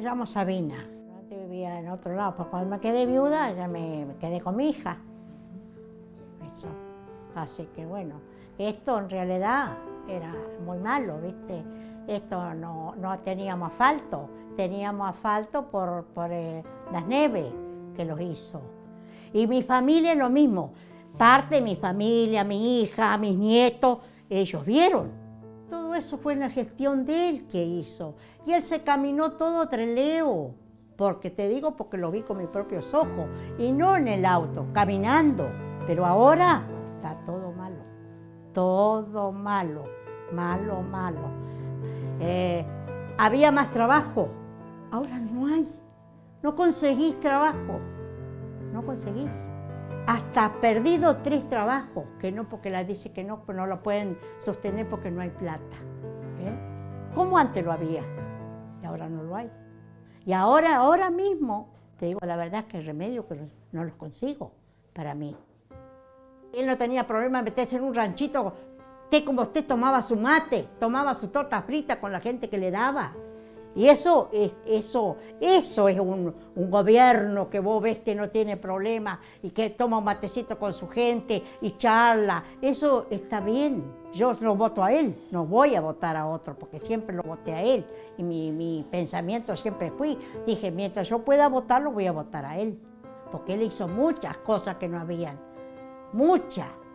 llamo Sabina. Antes vivía en otro lado, pero cuando me quedé viuda ya me quedé con mi hija. Eso. Así que bueno, esto en realidad era muy malo, ¿viste? Esto no teníamos asfalto por las nieves que los hizo. Y mi familia lo mismo, parte de mi familia, mi hija, mis nietos, ellos vieron. Todo eso fue la gestión de él que hizo. Y él se caminó todo treleo, porque te digo, porque lo vi con mis propios ojos, y no en el auto, caminando. Pero ahora está todo malo, todo malo, malo, malo. Había más trabajo, ahora no hay. No conseguís trabajo, no conseguís. Hasta perdido 3 trabajos, que no, porque la dice que no lo pueden sostener porque no hay plata. Como antes lo había, y ahora no lo hay. Y ahora mismo, te digo la verdad, es que el remedio que no los consigo para mí. Él no tenía problema de meterse en un ranchito, como usted tomaba su mate, tomaba su torta frita con la gente que le daba. Y eso es un gobierno que vos ves que no tiene problema y que toma un matecito con su gente y charla. Eso está bien. Yo lo voto a él, no voy a votar a otro porque siempre lo voté a él. Y mi pensamiento siempre dije, mientras yo pueda votarlo, voy a votar a él. Porque él hizo muchas cosas que no habían, muchas.